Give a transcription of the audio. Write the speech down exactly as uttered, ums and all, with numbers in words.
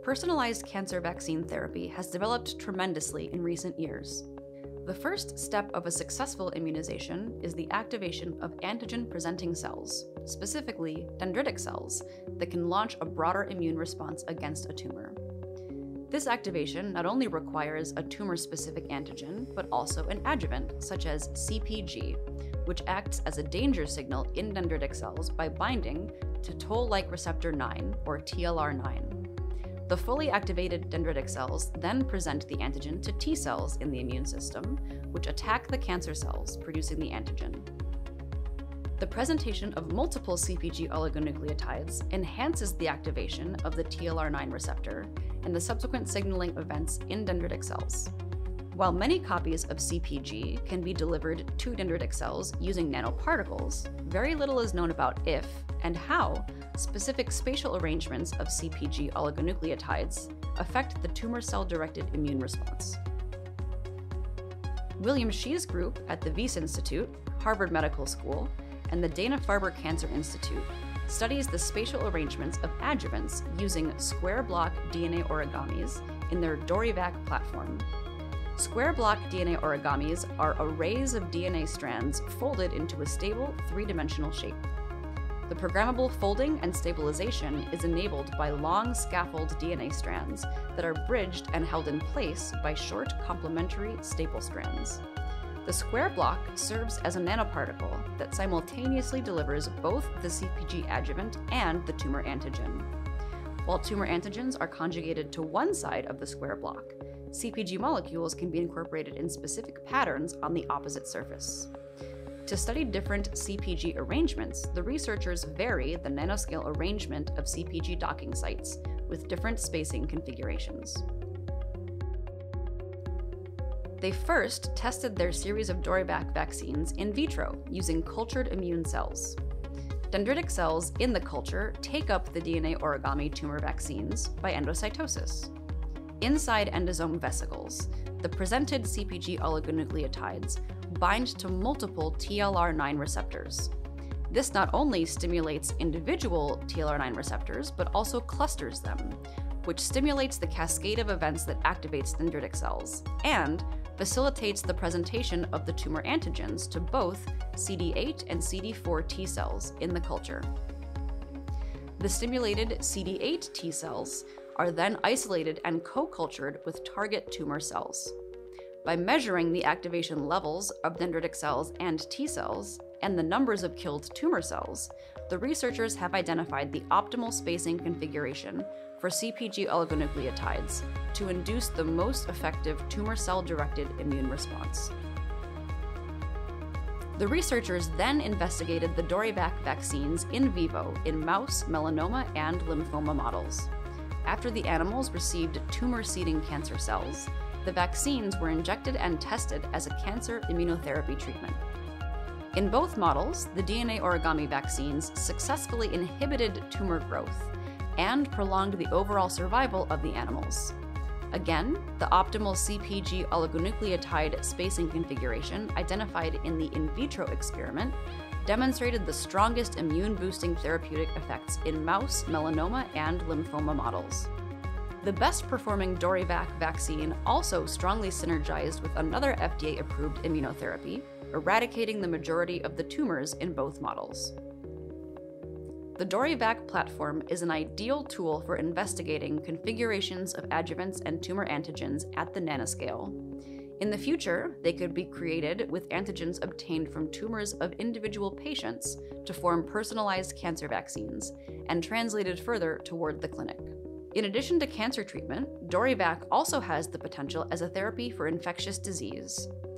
Personalized cancer vaccine therapy has developed tremendously in recent years. The first step of a successful immunization is the activation of antigen-presenting cells, specifically dendritic cells, that can launch a broader immune response against a tumor. This activation not only requires a tumor-specific antigen, but also an adjuvant, such as C P G, which acts as a danger signal in dendritic cells by binding to toll-like receptor nine, or T L R nine. The fully activated dendritic cells then present the antigen to T cells in the immune system, which attack the cancer cells, producing the antigen. The presentation of multiple C P G oligonucleotides enhances the activation of the T L R nine receptor and the subsequent signaling events in dendritic cells. While many copies of C P G can be delivered to dendritic cells using nanoparticles, very little is known about if and how specific spatial arrangements of C P G oligonucleotides affect the tumor cell-directed immune response. William Xi's group at the Wyss Institute, Harvard Medical School, and the Dana-Farber Cancer Institute studies the spatial arrangements of adjuvants using square block D N A origamis in their DoriVac platform. Square block D N A origamis are arrays of D N A strands folded into a stable three-dimensional shape. The programmable folding and stabilization is enabled by long scaffold D N A strands that are bridged and held in place by short complementary staple strands. The square block serves as a nanoparticle that simultaneously delivers both the C P G adjuvant and the tumor antigen. While tumor antigens are conjugated to one side of the square block, C P G molecules can be incorporated in specific patterns on the opposite surface. To study different C P G arrangements, the researchers vary the nanoscale arrangement of C P G docking sites with different spacing configurations. They first tested their series of DoriVac vaccines in vitro using cultured immune cells. Dendritic cells in the culture take up the D N A origami tumor vaccines by endocytosis. Inside endosome vesicles, the presented C P G oligonucleotides bind to multiple T L R nine receptors. This not only stimulates individual T L R nine receptors, but also clusters them, which stimulates the cascade of events that activates dendritic cells, and facilitates the presentation of the tumor antigens to both C D eight and C D four T cells in the culture. The stimulated C D eight T cells are then isolated and co-cultured with target tumor cells. By measuring the activation levels of dendritic cells and T cells, and the numbers of killed tumor cells, the researchers have identified the optimal spacing configuration for C P G oligonucleotides to induce the most effective tumor cell-directed immune response. The researchers then investigated the DoriVac vaccines in vivo in mouse, melanoma, and lymphoma models. After the animals received tumor-seeding cancer cells, the vaccines were injected and tested as a cancer immunotherapy treatment. In both models, the D N A origami vaccines successfully inhibited tumor growth and prolonged the overall survival of the animals. Again, the optimal C P G oligonucleotide spacing configuration identified in the in vitro experiment demonstrated the strongest immune-boosting therapeutic effects in mouse, melanoma, and lymphoma models. The best-performing DoriVac vaccine also strongly synergized with another F D A-approved immunotherapy, eradicating the majority of the tumors in both models. The DoriVac platform is an ideal tool for investigating configurations of adjuvants and tumor antigens at the nanoscale. In the future, they could be created with antigens obtained from tumors of individual patients to form personalized cancer vaccines, and translated further toward the clinic. In addition to cancer treatment, DoriVac also has the potential as a therapy for infectious disease.